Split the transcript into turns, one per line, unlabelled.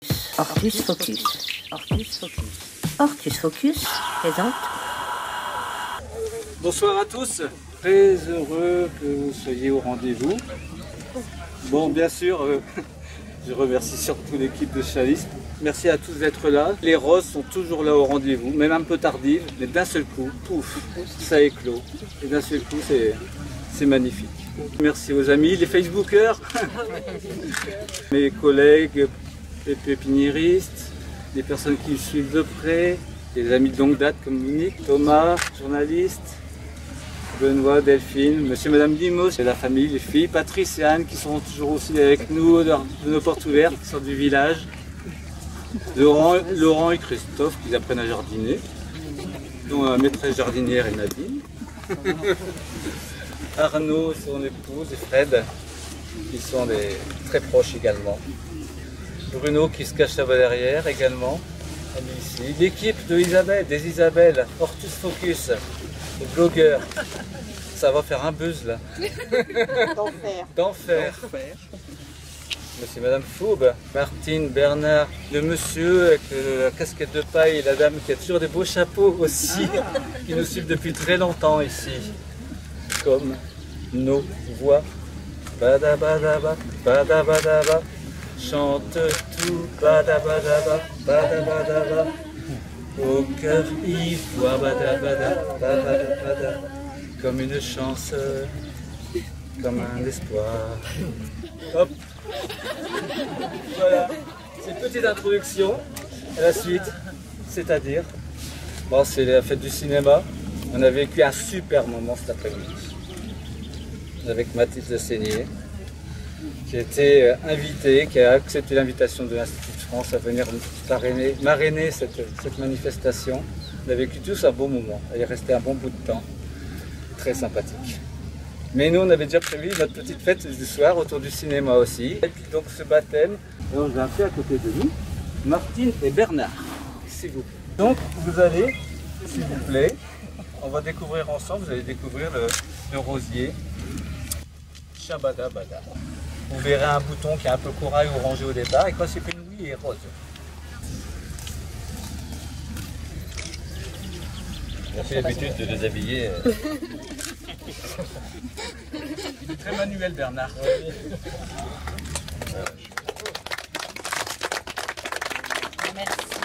Ortus Focus. Ortus Focus. Ortus Focus présente.
Bonsoir à tous, très heureux que vous soyez au rendez-vous. Bon, bien sûr, je remercie surtout l'équipe de Chalice. Merci à tous d'être là. Les roses sont toujours là au rendez-vous, même un peu tardives, mais d'un seul coup, pouf, ça éclot. Et d'un seul coup, c'est magnifique. Merci aux amis, les Facebookers, mes collègues, les pépiniéristes, les personnes qui me suivent de près, les amis de longue date comme Monique, Thomas, journaliste, Benoît, Delphine, monsieur et madame Dimos, et la famille, les filles, Patrice et Anne qui sont toujours aussi avec nous de nos portes ouvertes, qui sont du village. Laurent et Christophe qui apprennent à jardiner, dont la maîtresse jardinière est Nadine. Arnaud, son épouse, et Fred, qui sont très proches également. Bruno qui se cache là-bas derrière également, ici. L'équipe des Isabelle, Ortus Focus, les blogueurs. Ça va faire un buzz là. D'enfer. Monsieur et madame Foube, Martine, Bernard, le monsieur avec la casquette de paille et la dame qui a toujours des beaux chapeaux aussi, qui nous suivent depuis très longtemps ici. Comme nos voix. Badabadaba, badabadaba, chante tout, badabadaba, badabadaba, au cœur ivoire, badabada, badabada, comme une chance, comme un espoir. Hop. Voilà, c'est une petite introduction à la suite, c'est-à-dire, bon, c'est la fête du cinéma. On a vécu un super moment cet après-midi avec Mathilde Seigné, qui a été invitée, qui a accepté l'invitation de l'Institut de France à venir marrainer cette manifestation. On a vécu tous un beau moment, il est resté un bon bout de temps, très sympathique. Mais nous, on avait déjà prévu notre petite fête du soir autour du cinéma aussi. Et puis donc ce baptême, alors j'ai un fait à côté de nous, Martine et Bernard, s'il vous plaît. Donc vous allez, s'il vous plaît, on va découvrir ensemble, vous allez découvrir le rosier Shabada Bada. Vous verrez un bouton qui est un peu corail orangé au départ et quand c'est épanoui, il est rose.
On a fait l'habitude de les habiller.
Il est très manuel, Bernard.
Merci.